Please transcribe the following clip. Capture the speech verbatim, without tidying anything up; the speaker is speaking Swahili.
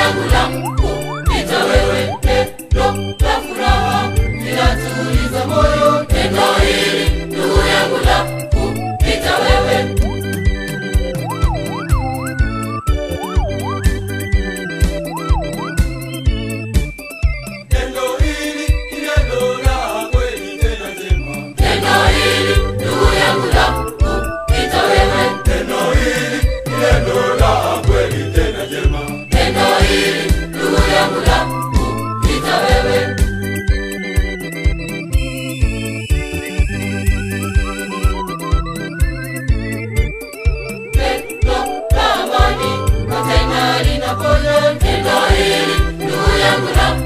yangu la kupita wewe, pendo la furaha linatuliza moyo. Pendo hili ndugu yangu la kupita wewe. Pendo hili ni neno la kweli tena jema. Pendo hili ndugu yangu la kupita wewe. Pendo hili ni neno la kweli tena jema. Pendo hili ndugu yangu la kupita wewe. Pendo la amani, tena linaponya. Pendo hili ndugu yangu la